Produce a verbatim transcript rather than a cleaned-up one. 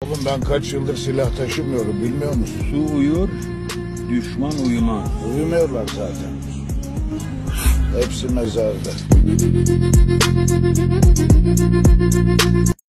Oğlum ben kaç yıldır silah taşımıyorum, bilmiyor musun? Su uyur, düşman uyumaz. Uyumuyorlar zaten. Hepsi mezarda.